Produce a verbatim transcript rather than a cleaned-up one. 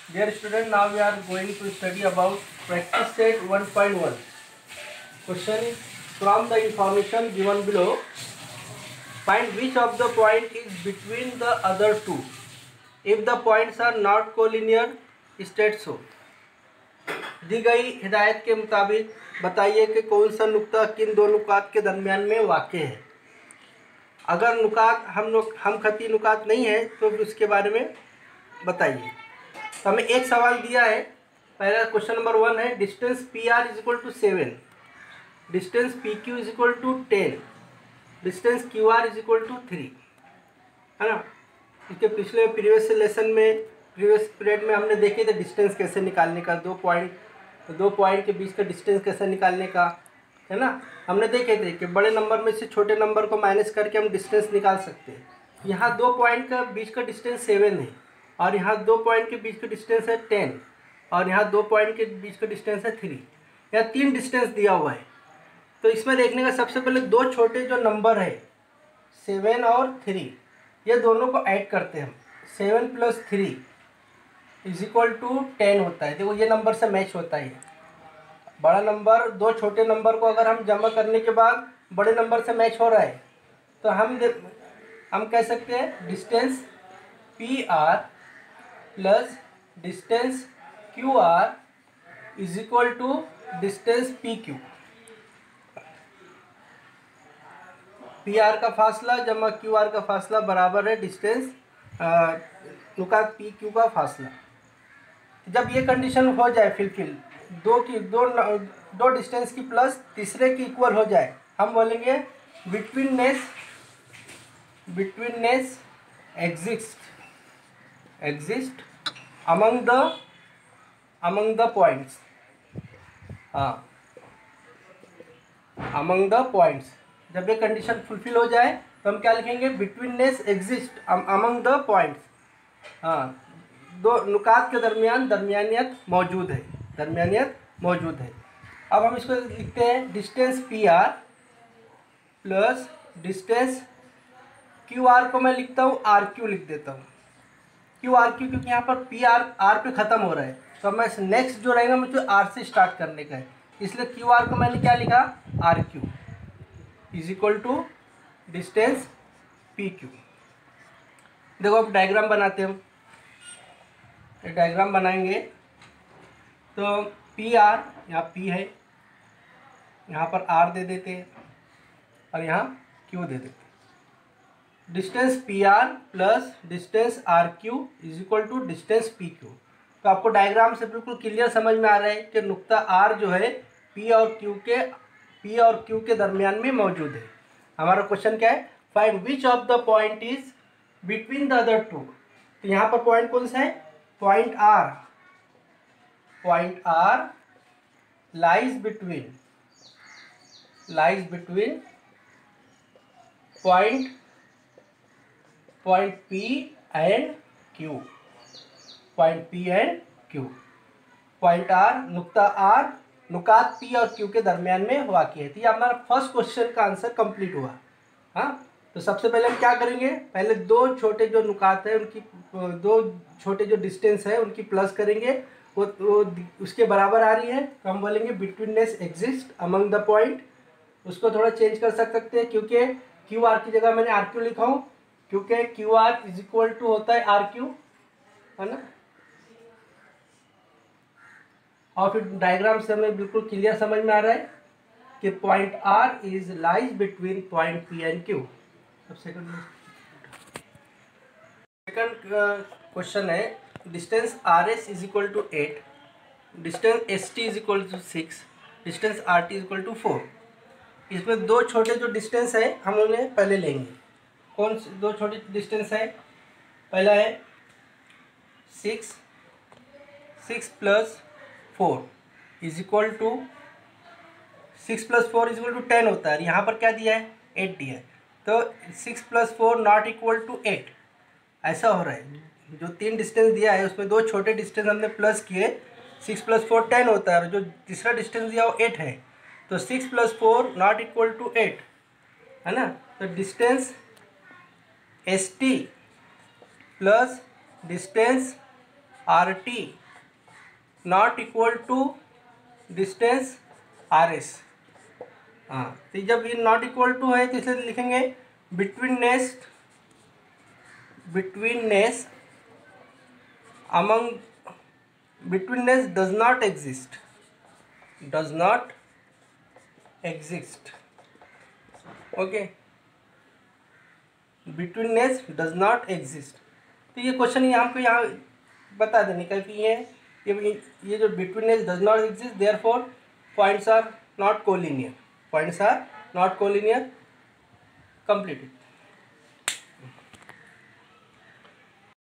Dear student, now we are going to study about practice set one point one. Question from the information given below. Find which of the point is between the other two. If the points are not collinear, state so. दी गई हिदायत के मुताबिक बताइए कि कौन सा नुक्ता किन दो नुकात के दरमियान में वाक़े है। अगर नुकात हम लोग हम खती नुकात नहीं है तो उसके बारे में बताइए। तो हमें एक सवाल दिया है। पहला क्वेश्चन नंबर वन है, distance P R is equal to seven, distance P Q is equal to ten, distance Q R is equal to three, है ना। इसके पिछले प्रीवियस लेसन में प्रीवियस पीरियड में हमने देखे थे डिस्टेंस कैसे निकालने का, दो पॉइंट दो पॉइंट के बीच का डिस्टेंस कैसे निकालने का, है ना। हमने देखे थे कि बड़े नंबर में से छोटे नंबर को माइनस करके हम डिस्टेंस निकाल सकते हैं। यहाँ दो पॉइंट का बीच का डिस्टेंस सेवन है और यहाँ दो पॉइंट के बीच का डिस्टेंस है टेन और यहाँ दो पॉइंट के बीच का डिस्टेंस है थ्री। यहाँ तीन डिस्टेंस दिया हुआ है। तो इसमें देखने का सबसे पहले दो छोटे जो नंबर है सेवन और थ्री, ये दोनों को ऐड करते हैं हम। Seven plus three is equal to ten होता है। देखो ये नंबर से मैच होता है। बड़ा नंबर दो छोटे नंबर को अगर हम जमा करने के बाद बड़े नंबर से मैच हो रहा है तो हम हम कह सकते हैं distance P R plus distance Q R is equal to distance P Q. P R का फासला जमा क्यू आर का फासला बराबर है डिस्टेंस नुकात पी क्यू का फासला। जब ये कंडीशन हो जाए फिलफिल, दो की दो दो डिस्टेंस की प्लस तीसरे की इक्वल हो जाए, हम बोलेंगे betweenness betweenness exist exist among the among the points. हाँ, अमंग द पॉइंट्स। जब ये कंडीशन फुलफिल हो जाए तो हम क्या लिखेंगे, betweenness exist among the points. हाँ, दो नुकात के दरमियान दरमियानियत मौजूद है, दरमियानियत मौजूद है। अब हम इसको लिखते हैं distance P R plus distance Q R को मैं लिखता हूँ आर क्यू लिख देता हूँ। क्यू आर क्यू क्योंकि यहाँ पर पी आर आर पे ख़त्म हो रहा है तो मैं नेक्स्ट जो रहेगा मुझे आर से स्टार्ट करने का है, इसलिए क्यू आर को मैंने क्या लिखा, R Q is equal to distance P Q. देखो अब डायग्राम बनाते हैं हम। डायग्राम बनाएंगे तो पी आर, यहाँ पी है, यहाँ पर आर दे देते हैं और यहाँ क्यू दे देते हैं। Distance P R plus distance R Q is equal to distance P Q. तो आपको डायग्राम से बिल्कुल क्लियर समझ में आ रहा है कि नुक्ता आर जो है पी और क्यू के पी और क्यू के दरमियान में मौजूद है। हमारा क्वेश्चन क्या है, find which of the point is between the other two. तो यहाँ पर पॉइंट कौन सा है, point R. Point R lies between lies between point point P and Q. Point P and Q. Point R नुक्ता R नुकात P और Q के दरमियान में वाक़ है। तो ये हमारा फर्स्ट क्वेश्चन का आंसर कंप्लीट हुआ। हाँ, तो सबसे पहले हम क्या करेंगे, पहले दो छोटे जो नुकात है उनकी दो छोटे जो डिस्टेंस है उनकी प्लस करेंगे, वो वो उसके बराबर आ रही है तो हम बोलेंगे betweenness exist among the point. उसको थोड़ा चेंज कर सकते हैं क्योंकि क्यू आर की जगह मैंने आर क्यू लिखा हूँ, क्योंकि Q R is equal to होता है आर क्यू, है ना। और फिर डायग्राम से हमें बिल्कुल क्लियर समझ में आ रहा है कि point R is lies between point P and Q. अब सेकंड सेकंड क्वेश्चन है, distance R S is equal to eight, distance S T is equal to six, distance R T is equal to four. इसमें दो छोटे जो distance है हम उन्हें पहले लेंगे। कौन से दो छोटे डिस्टेंस है, पहला है six six plus four is equal to six plus four is equal to ten होता है। यहाँ पर क्या दिया है, एट दिया है। तो six plus four not equal to eight, ऐसा हो रहा है। जो तीन डिस्टेंस दिया है उसमें दो छोटे डिस्टेंस हमने प्लस किए, सिक्स प्लस फोर टेन होता है और जो तीसरा डिस्टेंस दिया वो एट है। तो six plus four not equal to eight, है ना। तो distance S T plus distance R T not equal to distance R S. हाँ, तो जब ये नॉट इक्वल टू है तो इसलिए लिखेंगे betweenness betweenness among betweenness does not exist does not exist okay, betweenness does not exist। तो ये क्वेश्चन ये हमको यहाँ बता देने का कि ये ये ये जो betweenness does not exist therefore points are not collinear points are not collinear completed।